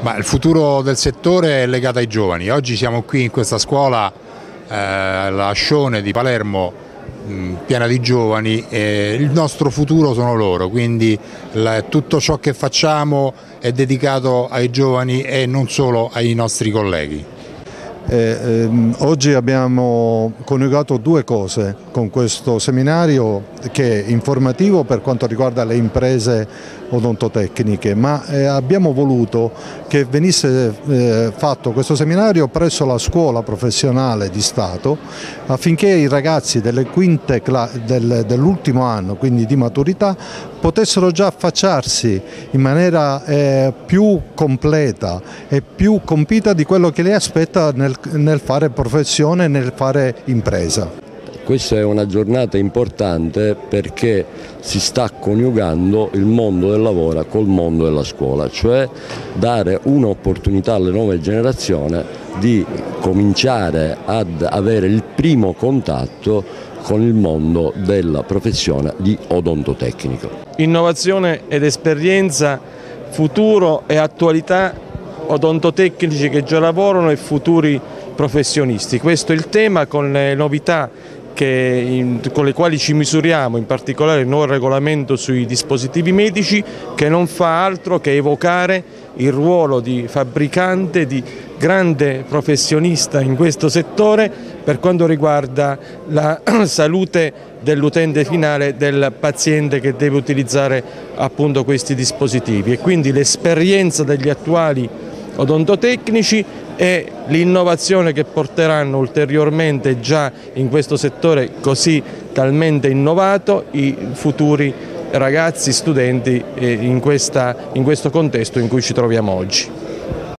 Ma il futuro del settore è legato ai giovani. Oggi siamo qui in questa scuola, la Ascione di Palermo, piena di giovani, e il nostro futuro sono loro, quindi tutto ciò che facciamo è dedicato ai giovani e non solo ai nostri colleghi. Oggi abbiamo coniugato due cose con questo seminario, che è informativo per quanto riguarda le imprese odontotecniche, ma abbiamo voluto che venisse fatto questo seminario presso la scuola professionale di Stato, affinché i ragazzi delle quinte dell'ultimo anno, quindi di maturità, potessero già affacciarsi in maniera più completa e più compita di quello che li aspetta nel fare professione, nel fare impresa. Questa è una giornata importante perché si sta coniugando il mondo del lavoro col mondo della scuola, cioè dare un'opportunità alle nuove generazioni di cominciare ad avere il primo contatto con il mondo della professione di odontotecnico. Innovazione ed esperienza, futuro e attualità, odontotecnici che già lavorano e futuri professionisti. Questo è il tema, con le novità con le quali ci misuriamo, in particolare il nuovo regolamento sui dispositivi medici, che non fa altro che evocare il ruolo di fabbricante, di grande professionista in questo settore per quanto riguarda la salute dell'utente finale, del paziente che deve utilizzare appunto questi dispositivi, e quindi l'esperienza degli attuali odontotecnici e l'innovazione che porteranno ulteriormente già in questo settore così talmente innovato i futuri ragazzi, studenti in questo contesto in cui ci troviamo oggi.